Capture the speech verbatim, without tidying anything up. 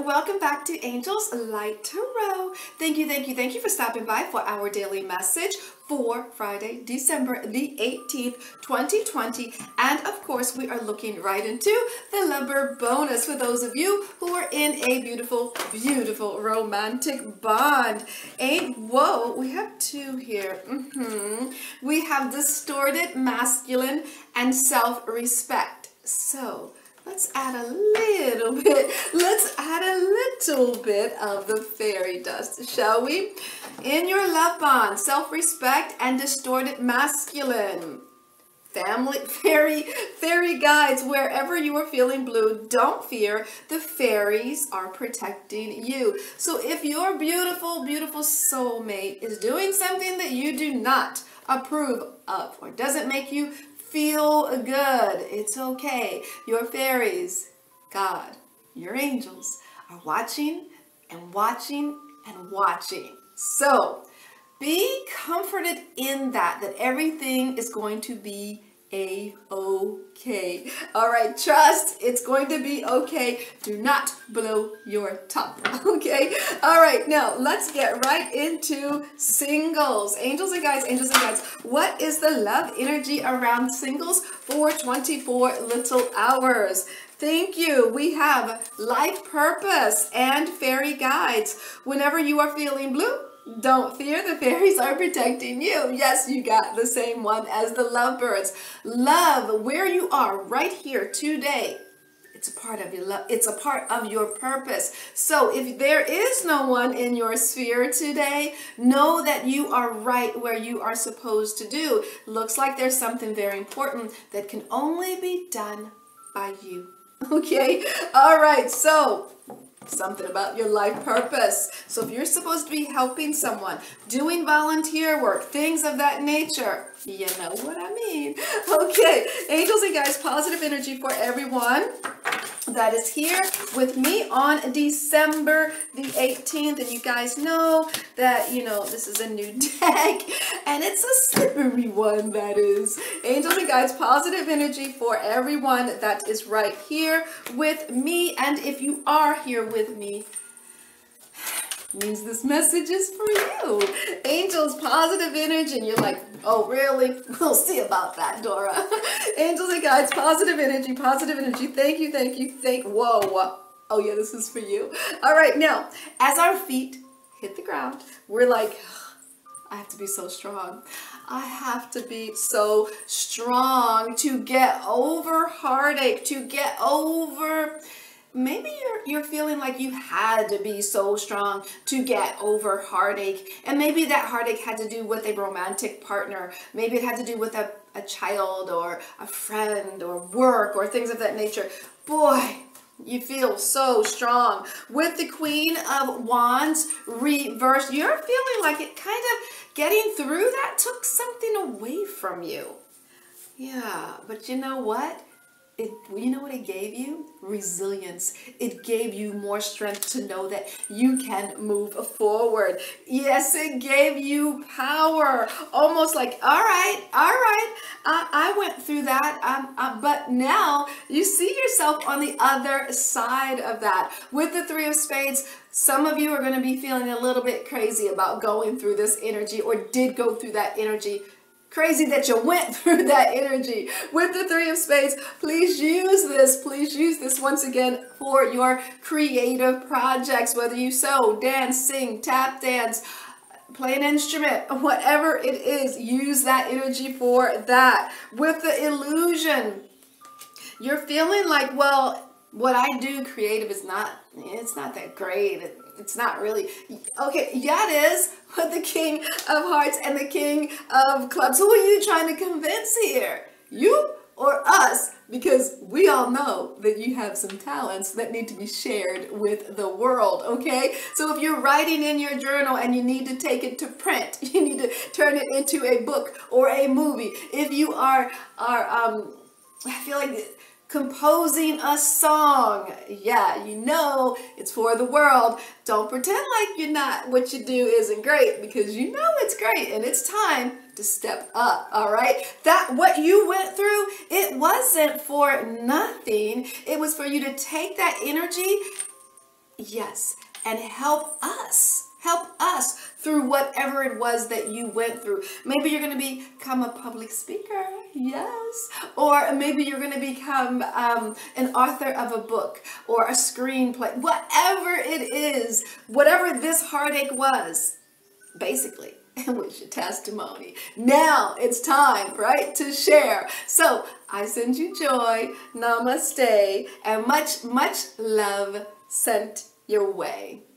welcome back to Angels Light Tarot. Thank you, thank you, thank you for stopping by for our daily message for Friday, December the eighteenth, twenty twenty. And of course, we are looking right into the lover bonus for those of you who are in a beautiful, beautiful romantic bond. And whoa, we have two here. Mm-hmm. We have distorted masculine and self-respect. So let's add a little bit, let's add a little bit of the fairy dust, shall we? In your love bond, self-respect and distorted masculine. Family, fairy, fairy guides, wherever you are feeling blue, don't fear. The fairies are protecting you. So if your beautiful, beautiful soulmate is doing something that you do not approve of or doesn't make you feel good, it's okay. Your fairies, God, your angels are watching and watching and watching. So be comforted in that, that everything is going to be a-okay. All right, trust it's going to be okay. Do not blow your top, okay? All right, now let's get right into singles. Angels and guides, angels and guides. What is the love energy around singles for twenty-four little hours? Thank you. We have life purpose and fairy guides. Whenever you are feeling blue, don't fear, the fairies are protecting you. Yes, you got the same one as the lovebirds. Love, where you are right here today. It's a part of your love. It's a part of your purpose. So if there is no one in your sphere today, know that you are right where you are supposed to do. Looks like there's something very important that can only be done by you. Okay? All right, so something about your life purpose. So if you're supposed to be helping someone, doing volunteer work, things of that nature, you know what I mean. Okay, angels and guides, positive energy for everyone that is here with me on December the eighteenth. And you guys know that, you know, this is a new deck and it's a slippery one, that is. Angels and guides, positive energy for everyone that is right here with me. And if you are here with me, means this message is for you. Angels, positive energy. And you're like, oh, really? We'll see about that, Dora. Angels and guides, positive energy, positive energy. Thank you, thank you, thank, whoa. Oh yeah, this is for you. All right, now, as our feet hit the ground, we're like, I have to be so strong. I have to be so strong to get over heartache, to get over... Maybe you're, you're feeling like you had to be so strong to get over heartache. And maybe that heartache had to do with a romantic partner. Maybe it had to do with a, a child or a friend or work or things of that nature. Boy, you feel so strong. With the Queen of Wands reversed, you're feeling like it kind of getting through that took something away from you. Yeah, but you know what? It, you know what it gave you? Resilience. It gave you more strength to know that you can move forward. Yes, it gave you power. Almost like, all right, all right, uh, I went through that, um, uh, but now you see yourself on the other side of that. With the Three of Spades, some of you are going to be feeling a little bit crazy about going through this energy or did go through that energy. Crazy that you went through that energy. With the Three of Spades, please use this. Please use this once again for your creative projects, whether you sew, dance, sing, tap dance, play an instrument, whatever it is, use that energy for that. With the Illusion, you're feeling like, well, what I do creative is not, it's not that great. It, It's not really, okay, yeah it is, with the King of Hearts and the King of Clubs. Who are you trying to convince here? You or us? Because we all know that you have some talents that need to be shared with the world, okay? So if you're writing in your journal and you need to take it to print, you need to turn it into a book or a movie. If you are, are um, I feel like... composing a song, yeah, you know it's for the world. Don't pretend like you're not, what you do isn't great, because you know it's great and it's time to step up. All right, that what you went through, it wasn't for nothing. It was for you to take that energy Yes, and help us. Help us through whatever it was that you went through. Maybe you're going to become a public speaker, yes. Or maybe you're going to become um, an author of a book or a screenplay. Whatever it is, whatever this heartache was, basically, it was your testimony. Now it's time, right, to share. So I send you joy, namaste, and much, much love sent your way.